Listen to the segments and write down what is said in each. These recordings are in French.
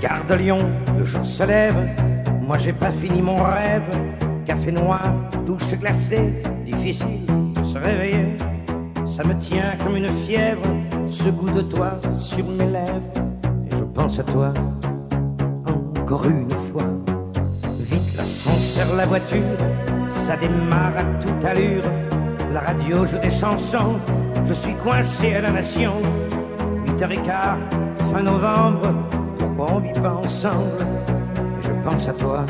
Gare de Lyon, le jour se lève, moi j'ai pas fini mon rêve. Café noir, douche glacée, difficile de se réveiller. Ça me tient comme une fièvre, ce goût de toi sur mes lèvres. Et je pense à toi, encore une fois. Vite l'ascenseur, la voiture, ça démarre à toute allure. La radio joue des chansons, je suis coincé à la Nation. 8h15, fin novembre, pourquoi on vit pas ensemble? Et je pense à toi,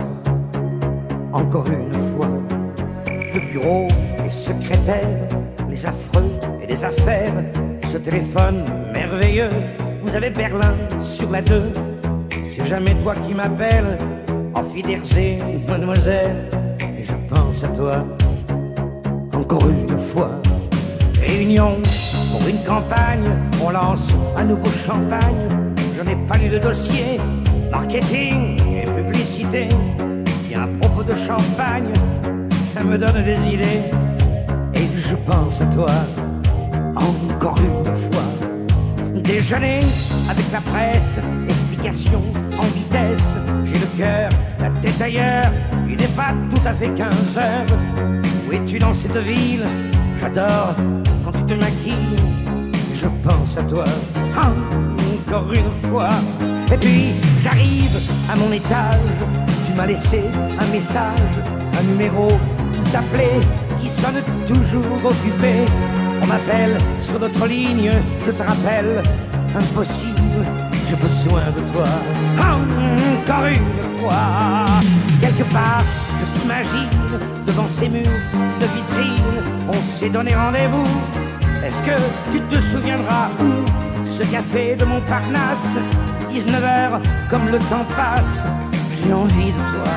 encore une fois. Le bureau, les secrétaires, les affreux et les affaires, ce téléphone merveilleux, vous avez Berlin sur la 2. C'est jamais toi qui m'appelles, Auf Wiedersehen, mademoiselle. Et je pense à toi, encore une fois. Réunion pour une campagne, on lance un nouveau champagne. Je n'ai pas lu de dossier, marketing et publicité. Et à propos de champagne, ça me donne des idées. Et je pense à toi, encore une fois. Déjeuner avec la presse, explication en vitesse. J'ai le cœur, la tête ailleurs, il n'est pas tout à fait 15 heures. Où es-tu dans cette ville? J'adore quand tu te maquilles. Je pense à toi, encore une fois. Et puis j'arrive à mon étage. Tu m'as laissé un message, un numéro t'appeler qui sonne toujours occupé. On m'appelle sur notre ligne, je te rappelle, impossible, j'ai besoin de toi. Encore une fois, quelque part, je t'imagine devant ces murs de vitrine. On s'est donné rendez-vous. Est-ce que tu te souviendras où ce café de Montparnasse? 19h, comme le temps passe, j'ai envie de toi.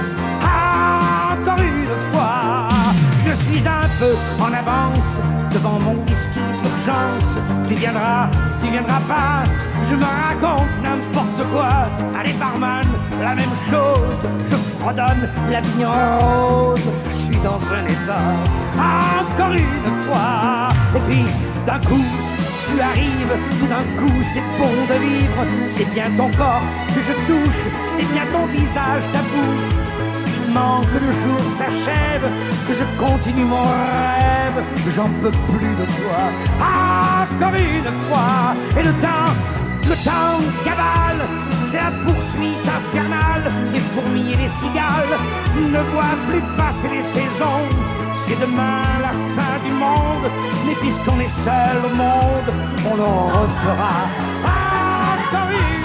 Encore une fois, je suis un peu en avance devant mon whisky d'urgence. Tu viendras pas, je me raconte n'importe quoi. Allez barman, la même chose, je fredonne la vigne rose. Je suis dans un état, encore une fois. Et puis d'un coup, tu arrives, tout d'un coup c'est bon de vivre. C'est bien ton corps que je touche, c'est bien ton visage, ta bouche. Il manque que le jour s'achève, que je continue mon rêve. J'en peux plus de toi, encore une fois. Et le temps cavale, c'est la poursuite infernale. Les fourmis et les cigales ne voient plus passer les saisons. C'est demain la fin du monde, mais puisqu'on est seul au monde, on le refera. Encore une